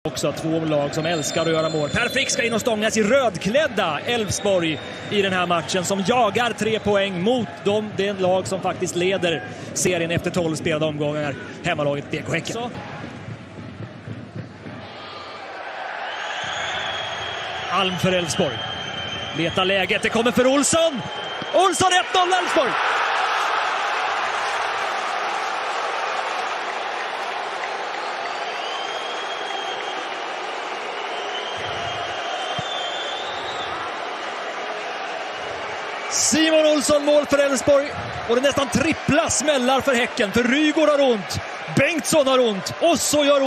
Också två lag som älskar att göra mål. Per Frick ska in och stångas i rödklädda Elfsborg i den här matchen som jagar 3 poäng mot den lag som faktiskt leder serien efter 12 spelade omgångar. Hemmalaget BK Häcken. Alm för Elfsborg. Letar läget, det kommer för Olsson. Olsson 1-0 Elfsborg! Simon Olsson mål för Elfsborg och det nästan trippla smällar för Häcken. För Rygaard har ont, Bengtsson har ont och så gör